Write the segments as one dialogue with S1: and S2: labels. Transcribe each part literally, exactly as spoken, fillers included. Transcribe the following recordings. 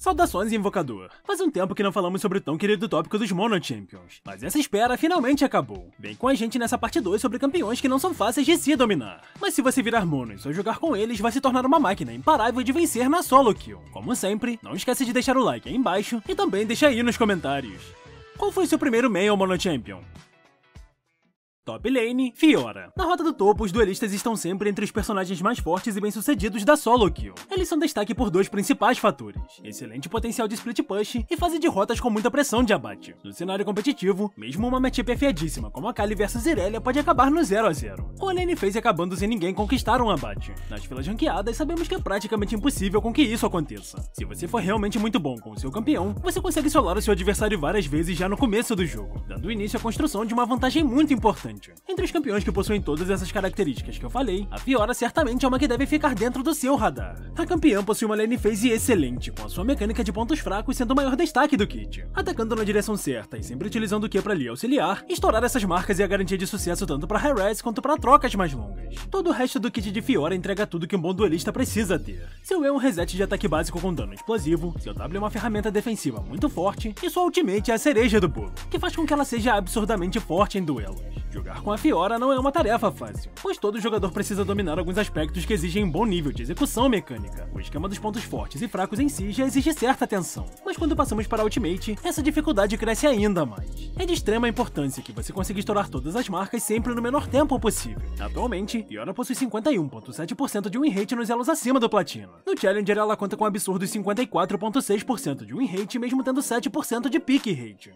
S1: Saudações, Invocador! Faz um tempo que não falamos sobre o tão querido tópico dos Mono Champions, mas essa espera finalmente acabou. Vem com a gente nessa parte dois sobre campeões que não são fáceis de se dominar. Mas se você virar Monos ou jogar com eles, vai se tornar uma máquina imparável de vencer na solo kill. Como sempre, não esquece de deixar o like aí embaixo e também deixa aí nos comentários. Qual foi seu primeiro main ao Mono Champion? Top Lane, Fiora. Na rota do topo, os duelistas estão sempre entre os personagens mais fortes e bem-sucedidos da solo kill. Eles são destaque por dois principais fatores: excelente potencial de split push e fase de rotas com muita pressão de abate. No cenário competitivo, mesmo uma matchup afiadíssima como a Kali versus Irelia pode acabar no zero a zero, ou a lane phase acabando sem ninguém conquistar um abate. Nas filas ranqueadas, sabemos que é praticamente impossível com que isso aconteça. Se você for realmente muito bom com o seu campeão, você consegue solar o seu adversário várias vezes já no começo do jogo, dando início à construção de uma vantagem muito importante. Entre os campeões que possuem todas essas características que eu falei, a Fiora certamente é uma que deve ficar dentro do seu radar. A campeã possui uma lane phase excelente, com a sua mecânica de pontos fracos sendo o maior destaque do kit. Atacando na direção certa e sempre utilizando o Q pra lhe auxiliar, estourar essas marcas é a garantia de sucesso tanto para high-res quanto para trocas mais longas. Todo o resto do kit de Fiora entrega tudo que um bom duelista precisa ter. Seu E é um reset de ataque básico com dano explosivo, seu W é uma ferramenta defensiva muito forte, e sua ultimate é a cereja do bolo, que faz com que ela seja absurdamente forte em duelos. Jogar com a Fiora não é uma tarefa fácil, pois todo jogador precisa dominar alguns aspectos que exigem um bom nível de execução mecânica. O esquema dos pontos fortes e fracos em si já exige certa atenção, mas quando passamos para a Ultimate, essa dificuldade cresce ainda mais. É de extrema importância que você consiga estourar todas as marcas sempre no menor tempo possível. Atualmente, Fiora possui cinquenta e um vírgula sete por cento de win rate nos elos acima do Platina. No Challenger, ela conta com um absurdos cinquenta e quatro vírgula seis por cento de win rate, mesmo tendo sete por cento de pick rate.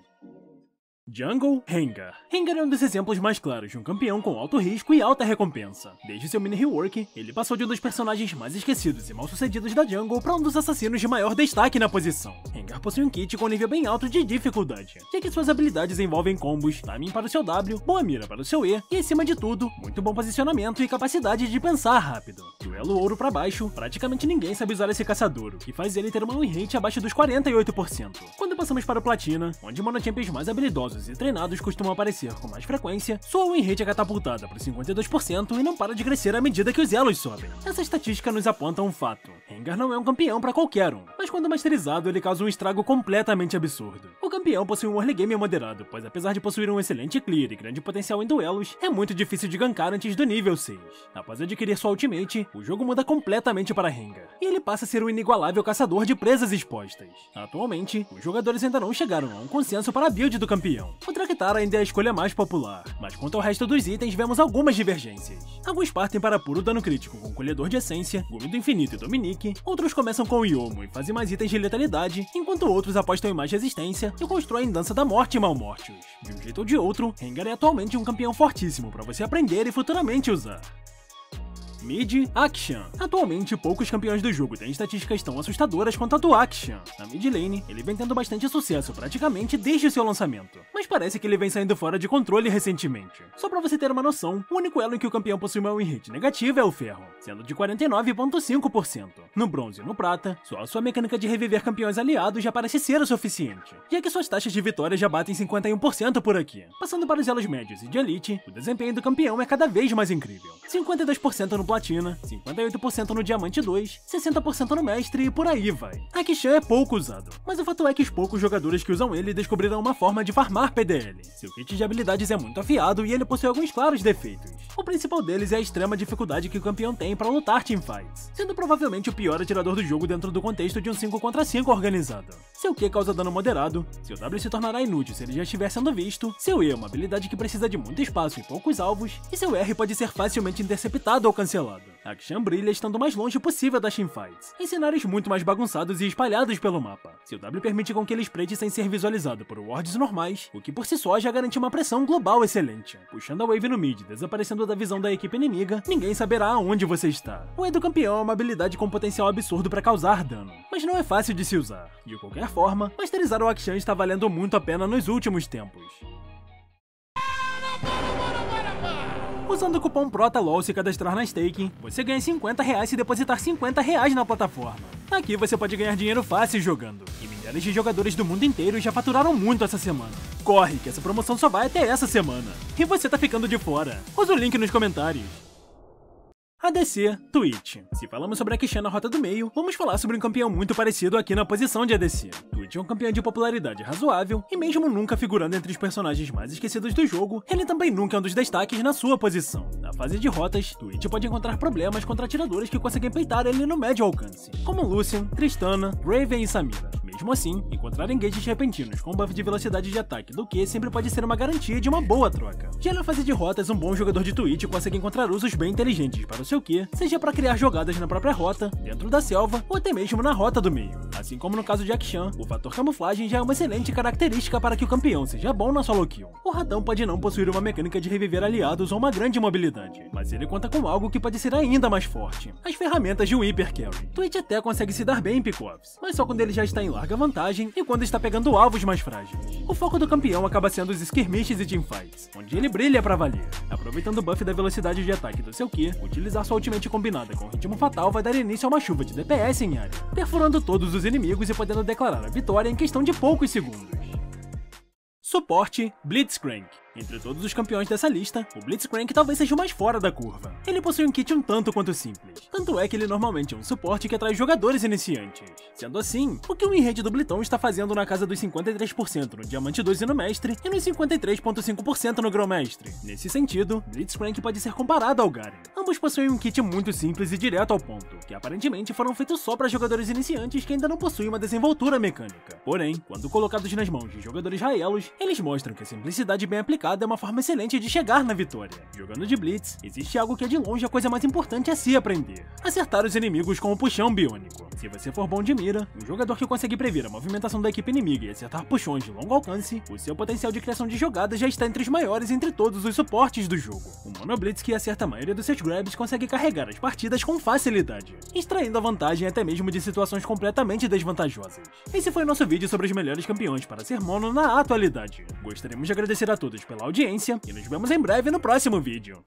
S1: Jungle, Rengar. Rengar é um dos exemplos mais claros de um campeão com alto risco e alta recompensa. Desde seu mini rework, ele passou de um dos personagens mais esquecidos e mal sucedidos da jungle para um dos assassinos de maior destaque na posição. Rengar possui um kit com nível bem alto de dificuldade, já que suas habilidades envolvem combos, timing para o seu W, boa mira para o seu E e, acima de tudo, muito bom posicionamento e capacidade de pensar rápido. Do elo ouro para baixo, praticamente ninguém sabe usar esse caçador, o que faz ele ter uma win rate abaixo dos quarenta e oito por cento. Quando passamos para o Platina, onde Mono Champions mais habilidosos e treinados costumam aparecer com mais frequência, sua win rate é catapultada para cinquenta e dois por cento e não para de crescer à medida que os elos sobem. Essa estatística nos aponta um fato: Rengar não é um campeão para qualquer um, mas quando masterizado ele causa um estrago completamente absurdo. O campeão possui um early game moderado, pois apesar de possuir um excelente clear e grande potencial em duelos, é muito difícil de gankar antes do nível seis. Após adquirir sua ultimate, o jogo muda completamente para Rengar, e ele passa a ser um inigualável caçador de presas expostas. Atualmente, os jogadores ainda não chegaram a um consenso para a build do campeão. O Draktar ainda é a escolha mais popular, mas quanto ao resto dos itens vemos algumas divergências. Alguns partem para puro dano crítico com Colhedor de Essência, Gume do Infinito e Dominique, outros começam com Yomo e fazem mais itens de letalidade, enquanto outros apostam em mais resistência e constroem Dança da Morte e Malmortius. De um jeito ou de outro, Rengar é atualmente um campeão fortíssimo para você aprender e futuramente usar. Mid, Akshan. Atualmente, poucos campeões do jogo têm estatísticas tão assustadoras quanto a do Akshan. Na mid lane, ele vem tendo bastante sucesso praticamente desde o seu lançamento, mas parece que ele vem saindo fora de controle recentemente. Só pra você ter uma noção, o único elo em que o campeão possui uma win rate negativa é o ferro, sendo de quarenta e nove vírgula cinco por cento. No bronze e no prata, só a sua mecânica de reviver campeões aliados já parece ser o suficiente, já que suas taxas de vitória já batem cinquenta e um por cento por aqui. Passando para os elos médios e de elite, o desempenho do campeão é cada vez mais incrível. cinquenta e dois por cento no Platina, cinquenta e oito por cento no Diamante dois, sessenta por cento no Mestre e por aí vai. Akshan é pouco usado, mas o fato é que os poucos jogadores que usam ele descobriram uma forma de farmar P D L. Seu kit de habilidades é muito afiado e ele possui alguns claros defeitos. O principal deles é a extrema dificuldade que o campeão tem para lutar teamfights, sendo provavelmente o pior atirador do jogo dentro do contexto de um cinco contra cinco organizado. Seu Q causa dano moderado, seu W se tornará inútil se ele já estiver sendo visto, seu E é uma habilidade que precisa de muito espaço e poucos alvos, e seu R pode ser facilmente interceptado ou cancelado. Akshan brilha estando o mais longe possível das teamfights, em cenários muito mais bagunçados e espalhados pelo mapa. Seu W permite com que ele espreite sem ser visualizado por wards normais, o que por si só já garante uma pressão global excelente. Puxando a wave no mid, desaparecendo da visão da equipe inimiga, ninguém saberá aonde você está. O E do campeão é uma habilidade com potencial absurdo para causar dano, mas não é fácil de se usar. De qualquer forma, masterizar o Akshan está valendo muito a pena nos últimos tempos. Usando o cupom PROTALOL se cadastrar na Stake, você ganha cinquenta reais se depositar cinquenta reais na plataforma. Aqui você pode ganhar dinheiro fácil jogando, e milhares de jogadores do mundo inteiro já faturaram muito essa semana. Corre, que essa promoção só vai até essa semana. E você tá ficando de fora. Usa o link nos comentários. A D C, Twitch. Se falamos sobre a Akshan na rota do meio, vamos falar sobre um campeão muito parecido aqui na posição de A D C. Twitch é um campeão de popularidade razoável, e mesmo nunca figurando entre os personagens mais esquecidos do jogo, ele também nunca é um dos destaques na sua posição. Na fase de rotas, Twitch pode encontrar problemas contra atiradores que conseguem peitar ele no médio alcance, como Lucian, Tristana, Raven e Samira. Mesmo assim, encontrar engages repentinos com buff de velocidade de ataque do Q sempre pode ser uma garantia de uma boa troca. Já na fase de rotas, um bom jogador de Twitch consegue encontrar usos bem inteligentes para o seu Q, seja para criar jogadas na própria rota, dentro da selva ou até mesmo na rota do meio. Assim como no caso de Akshan, o fator camuflagem já é uma excelente característica para que o campeão seja bom na solo kill. O ratão pode não possuir uma mecânica de reviver aliados ou uma grande mobilidade, mas ele conta com algo que pode ser ainda mais forte: as ferramentas de um Hyper Carry. Twitch até consegue se dar bem em pick-offs, mas só quando ele já está em larga vantagem e quando está pegando alvos mais frágeis. O foco do campeão acaba sendo os skirmishes e teamfights, onde ele brilha pra valer. Aproveitando o buff da velocidade de ataque do seu Q, utilizar sua ultimate combinada com ritmo fatal vai dar início a uma chuva de D P S em área, perfurando todos os inimigos e podendo declarar a vitória em questão de poucos segundos. Suporte, Blitzcrank. Entre todos os campeões dessa lista, o Blitzcrank talvez seja o mais fora da curva. Ele possui um kit um tanto quanto simples, tanto é que ele normalmente é um suporte que atrai jogadores iniciantes. Sendo assim, o que o win rate do Bliton está fazendo na casa dos cinquenta e três por cento no Diamante dois e no Mestre, e nos cinquenta e três vírgula cinco por cento no Grão-Mestre. Nesse sentido, Blitzcrank pode ser comparado ao Garen. Ambos possuem um kit muito simples e direto ao ponto, que aparentemente foram feitos só para jogadores iniciantes que ainda não possuem uma desenvoltura mecânica. Porém, quando colocados nas mãos de jogadores raelos, eles mostram que a simplicidade bem aplicada é uma forma excelente de chegar na vitória. Jogando de Blitz, existe algo que é de longe a coisa mais importante a se aprender: acertar os inimigos com o puxão biônico. Se você for bom de mira, um jogador que consegue prever a movimentação da equipe inimiga e acertar puxões de longo alcance, o seu potencial de criação de jogadas já está entre os maiores entre todos os suportes do jogo. O Mono Blitz, que acerta a maioria dos seus grabs, consegue carregar as partidas com facilidade, extraindo a vantagem até mesmo de situações completamente desvantajosas. Esse foi o nosso vídeo sobre os melhores campeões para ser mono na atualidade. Gostaríamos de agradecer a todos pela audiência e nos vemos em breve no próximo vídeo.